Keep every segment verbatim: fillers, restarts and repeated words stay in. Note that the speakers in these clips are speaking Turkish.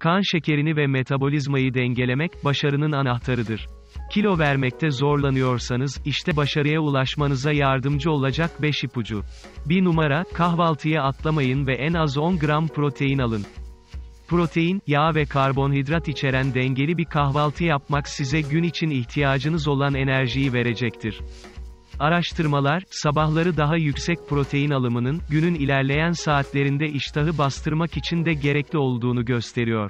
Kan şekerini ve metabolizmayı dengelemek, başarının anahtarıdır. Kilo vermekte zorlanıyorsanız, işte başarıya ulaşmanıza yardımcı olacak beş ipucu. bir numara, kahvaltıyı atlamayın ve en az on gram protein alın. Protein, yağ ve karbonhidrat içeren dengeli bir kahvaltı yapmak size gün için ihtiyacınız olan enerjiyi verecektir. Araştırmalar, sabahları daha yüksek protein alımının, günün ilerleyen saatlerinde iştahı bastırmak için de gerekli olduğunu gösteriyor.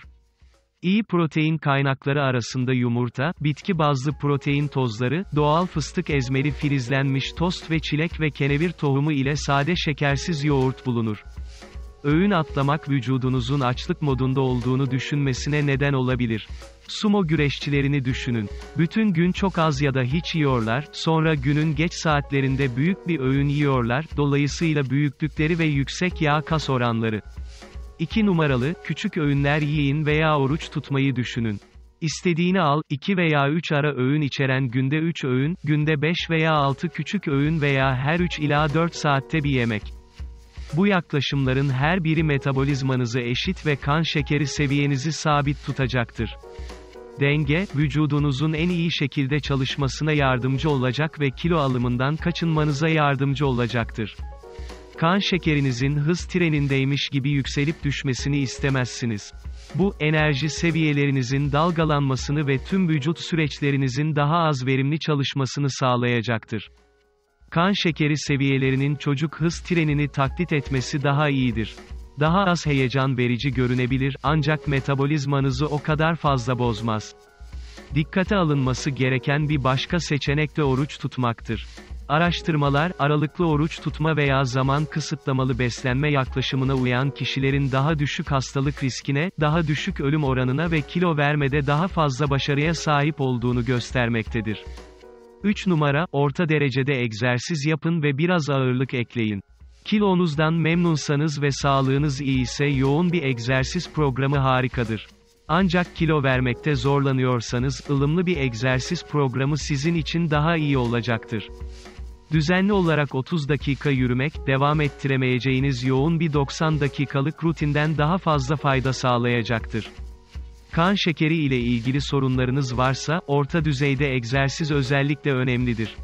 İyi protein kaynakları arasında yumurta, bitki bazlı protein tozları, doğal fıstık ezmeli filizlenmiş tost ve çilek ve kenevir tohumu ile sade şekersiz yoğurt bulunur. Öğün atlamak vücudunuzun açlık modunda olduğunu düşünmesine neden olabilir. Sumo güreşçilerini düşünün. Bütün gün çok az ya da hiç yiyorlar, sonra günün geç saatlerinde büyük bir öğün yiyorlar, dolayısıyla büyüklükleri ve yüksek yağ kas oranları. iki numaralı, küçük öğünler yiyin veya oruç tutmayı düşünün. İstediğini al, iki veya üç ara öğün içeren günde üç öğün, günde beş veya altı küçük öğün veya her üç ila dört saatte bir yemek. Bu yaklaşımların her biri metabolizmanızı eşit ve kan şekeri seviyenizi sabit tutacaktır. Denge, vücudunuzun en iyi şekilde çalışmasına yardımcı olacak ve kilo alımından kaçınmanıza yardımcı olacaktır. Kan şekerinizin hız trenindeymiş gibi yükselip düşmesini istemezsiniz. Bu, enerji seviyelerinizin dalgalanmasını ve tüm vücut süreçlerinizin daha az verimli çalışmasını sağlayacaktır. Kan şekeri seviyelerinin çocuk hız trenini taklit etmesi daha iyidir. Daha az heyecan verici görünebilir, ancak metabolizmanızı o kadar fazla bozmaz. Dikkate alınması gereken bir başka seçenek de oruç tutmaktır. Araştırmalar, aralıklı oruç tutma veya zaman kısıtlamalı beslenme yaklaşımına uyan kişilerin daha düşük hastalık riskine, daha düşük ölüm oranına ve kilo vermede daha fazla başarıya sahip olduğunu göstermektedir. üç numara, orta derecede egzersiz yapın ve biraz ağırlık ekleyin. Kilonuzdan memnunsanız ve sağlığınız iyi ise yoğun bir egzersiz programı harikadır. Ancak kilo vermekte zorlanıyorsanız, ılımlı bir egzersiz programı sizin için daha iyi olacaktır. Düzenli olarak otuz dakika yürümek, devam ettiremeyeceğiniz yoğun bir doksan dakikalık rutinden daha fazla fayda sağlayacaktır. Kan şekeri ile ilgili sorunlarınız varsa, orta düzeyde egzersiz özellikle önemlidir.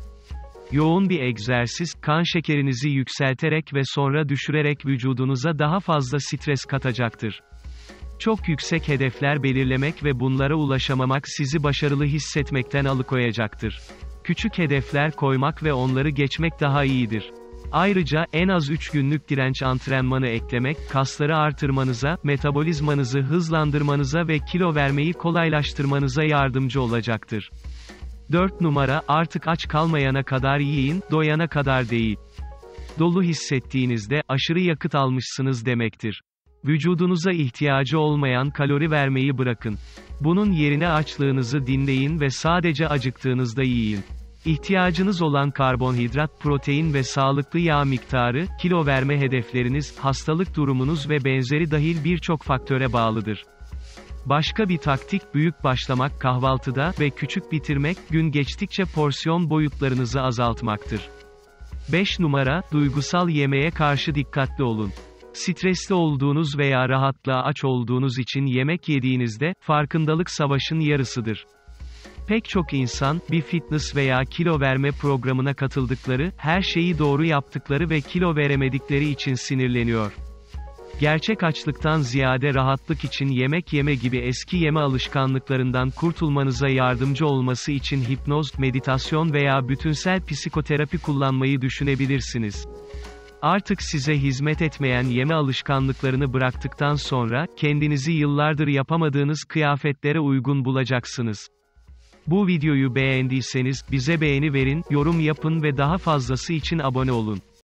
Yoğun bir egzersiz, kan şekerinizi yükselterek ve sonra düşürerek vücudunuza daha fazla stres katacaktır. Çok yüksek hedefler belirlemek ve bunlara ulaşamamak sizi başarılı hissetmekten alıkoyacaktır. Küçük hedefler koymak ve onları geçmek daha iyidir. Ayrıca, en az üç günlük direnç antrenmanı eklemek, kasları artırmanıza, metabolizmanızı hızlandırmanıza ve kilo vermeyi kolaylaştırmanıza yardımcı olacaktır. dört numara, artık aç kalmayana kadar yiyin, doyana kadar değil. Dolu hissettiğinizde, aşırı yakıt almışsınız demektir. Vücudunuza ihtiyacı olmayan kalori vermeyi bırakın. Bunun yerine açlığınızı dinleyin ve sadece acıktığınızda yiyin. İhtiyacınız olan karbonhidrat, protein ve sağlıklı yağ miktarı, kilo verme hedefleriniz, hastalık durumunuz ve benzeri dahil birçok faktöre bağlıdır. Başka bir taktik, büyük başlamak kahvaltıda ve küçük bitirmek, gün geçtikçe porsiyon boyutlarınızı azaltmaktır. beş numara, duygusal yemeğe karşı dikkatli olun. Stresli olduğunuz veya rahatlığa aç olduğunuz için yemek yediğinizde, farkındalık savaşın yarısıdır. Pek çok insan, bir fitness veya kilo verme programına katıldıkları, her şeyi doğru yaptıkları ve kilo veremedikleri için sinirleniyor. Gerçek açlıktan ziyade rahatlık için yemek yeme gibi eski yeme alışkanlıklarından kurtulmanıza yardımcı olması için hipnoz, meditasyon veya bütünsel psikoterapi kullanmayı düşünebilirsiniz. Artık size hizmet etmeyen yeme alışkanlıklarını bıraktıktan sonra, kendinizi yıllardır yapamadığınız kıyafetlere uygun bulacaksınız. Bu videoyu beğendiyseniz, bize beğeni verin, yorum yapın ve daha fazlası için abone olun.